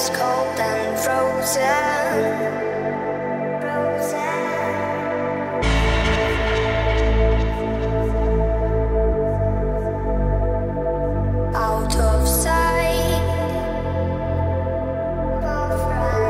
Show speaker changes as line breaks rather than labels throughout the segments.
cold and frozen. Out of sight, of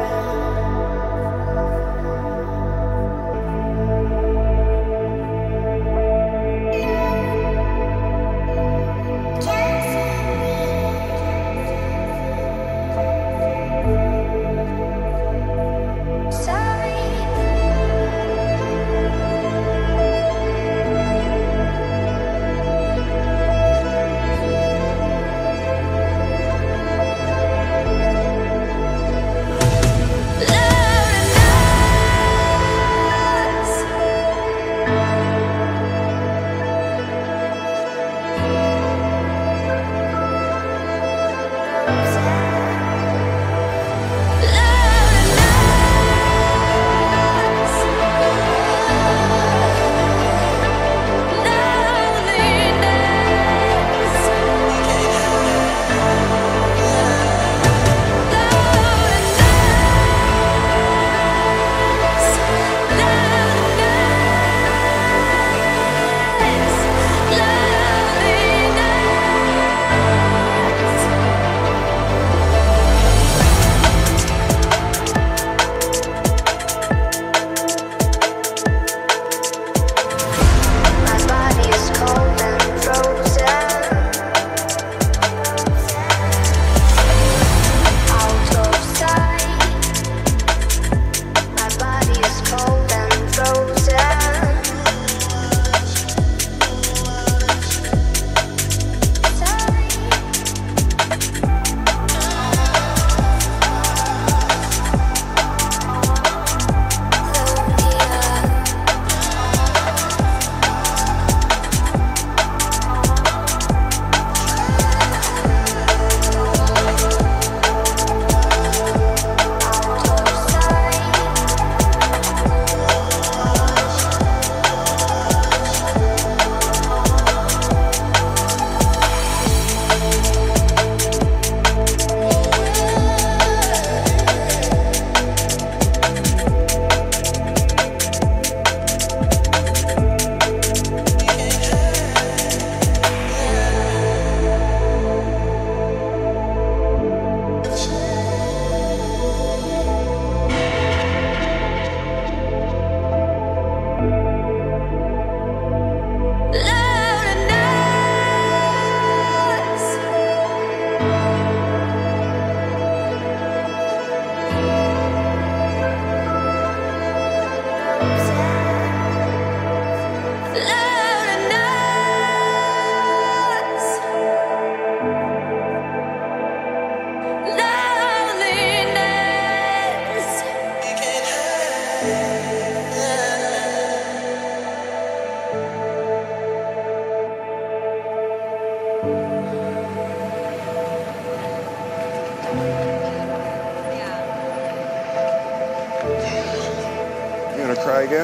Cry again?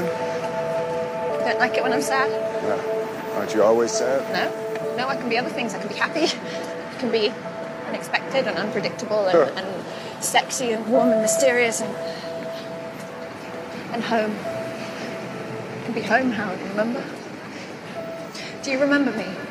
Don't like it when I'm sad?
No. Aren't you always sad?
No. No, I can be other things. I can be happy. I can be unexpected and unpredictable and sexy and warm and mysterious and home. I can be home, Howard, remember? Do you remember me?